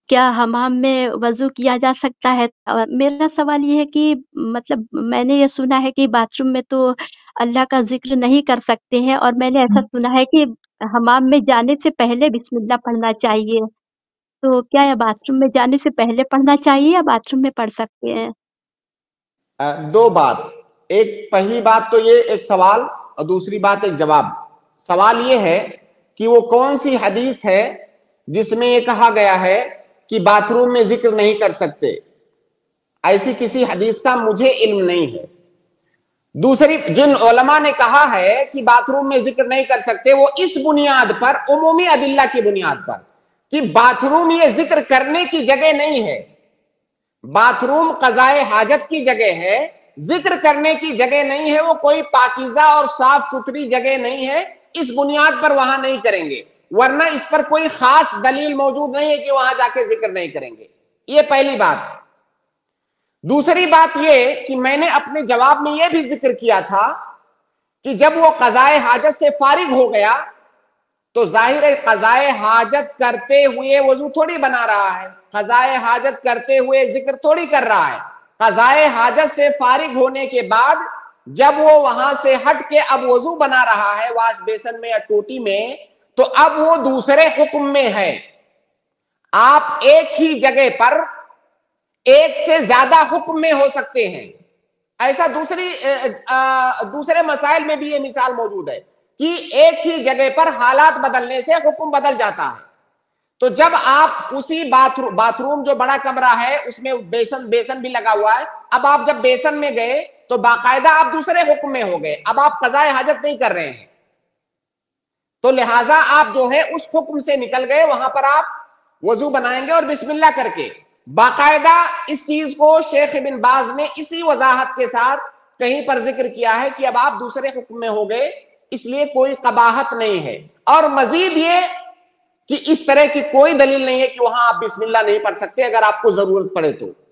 क्या हमाम में वज़ू किया जा सकता है? मेरा सवाल ये है कि मतलब मैंने ये सुना है कि बाथरूम में तो अल्लाह का ज़िक्र नहीं कर सकते हैं और मैंने ऐसा सुना है कि हमाम में जाने से पहले बिस्मिल्लाह पढ़ना चाहिए। तो क्या ये बाथरूम में जाने से पहले पढ़ना चाहिए या बाथरूम में पढ़ सकते हैं? दो बात, एक पहली बात तो ये एक सवाल और दूसरी बात एक जवाब। सवाल ये है कि वो कौन सी हदीस है जिसमें ये कहा गया है कि बाथरूम में जिक्र नहीं कर सकते। ऐसी किसी हदीस का मुझे इल्म नहीं है। दूसरी, जिन उलमा ने कहा है कि बाथरूम में जिक्र नहीं कर सकते, वो इस बुनियाद पर, उमूमी अदिल्ला की बुनियाद पर, कि बाथरूम ये जिक्र करने की जगह नहीं है, बाथरूम कज़ाए हाजत की जगह है, जिक्र करने की जगह नहीं है, वो कोई पाकीज़ा और साफ सुथरी जगह नहीं है, इस बुनियाद पर वहां नहीं करेंगे। वरना इस पर कोई खास दलील मौजूद नहीं है कि वहां जाके जिक्र नहीं करेंगे। ये पहली बात। दूसरी बात ये कि मैंने अपने जवाब में यह भी जिक्र किया था कि जब वो कज़ाए हाजत से फारिग हो गया तो जाहिर है कज़ाए हाजत करते हुए वजू थोड़ी बना रहा है, कज़ाए हाजत करते हुए जिक्र थोड़ी कर रहा है। कज़ाए हाजत से फारिग होने के बाद जब वो वहां से हट के अब वजू बना रहा है वाश बेसन में या टोटी में, तो अब वो दूसरे हुक्म में है। आप एक ही जगह पर एक से ज्यादा हुक्म में हो सकते हैं। ऐसा दूसरे मसाइल में भी ये मिसाल मौजूद है कि एक ही जगह पर हालात बदलने से हुक्म बदल जाता है। तो जब आप उसी बाथरूम जो बड़ा कमरा है उसमें बेसन भी लगा हुआ है, अब आप जब बेसन में गए तो बाकायदा आप दूसरे हुक्म में हो गए, अब आप कज़ाए हाजत नहीं कर रहे हैं, तो लिहाजा आप जो है उस हुक्म से निकल गए। वहां पर आप वजू बनाएंगे और बिस्मिल्लाह करके। बाकायदा इस चीज को शेख इब्न बाज ने इसी वजाहत के साथ कहीं पर जिक्र किया है कि अब आप दूसरे हुक्म में हो गए, इसलिए कोई कबाहत नहीं है। और मजीद ये कि इस तरह की कोई दलील नहीं है कि वहां आप बिस्मिल्लाह नहीं पढ़ सकते अगर आपको जरूरत पड़े तो।